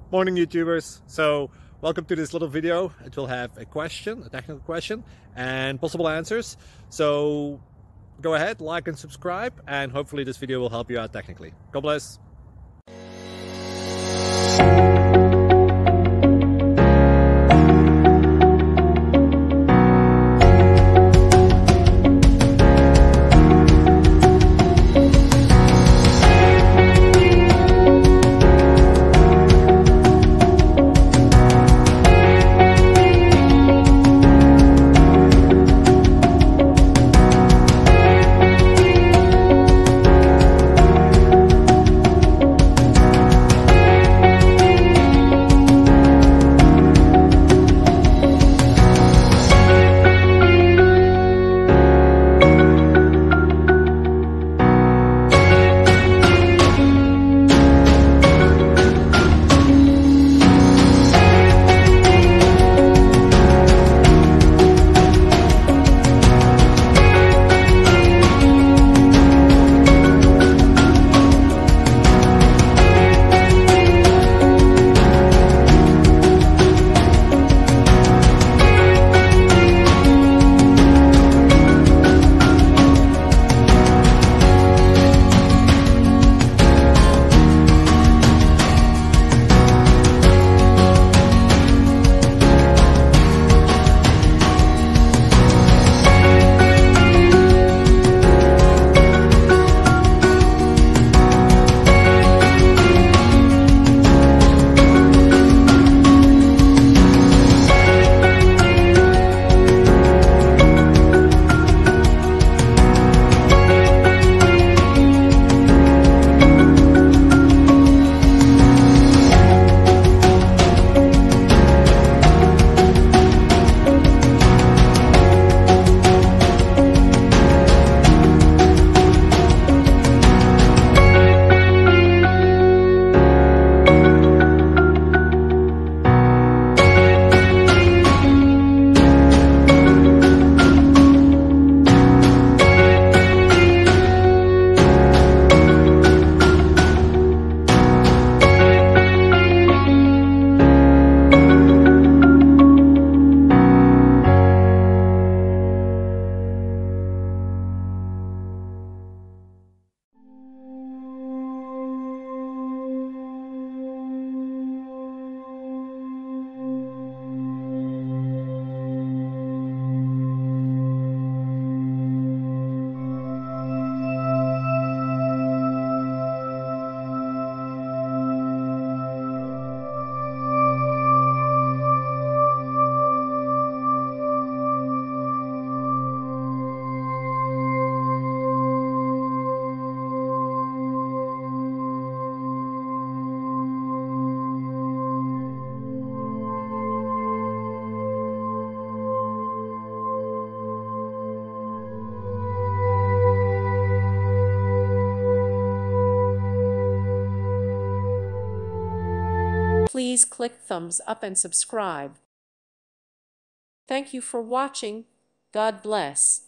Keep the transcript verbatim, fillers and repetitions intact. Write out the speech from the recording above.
Morning YouTubers. So welcome to this little video. It will have a question, a technical question, and possible answers. So go ahead, like and subscribe, and hopefully this video will help you out technically. God bless. Please click thumbs up and subscribe. Thank you for watching. God bless.